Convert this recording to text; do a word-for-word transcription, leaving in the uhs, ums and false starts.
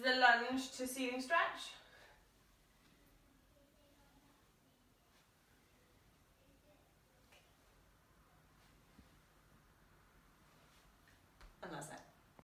the lunge to ceiling stretch. And that's it.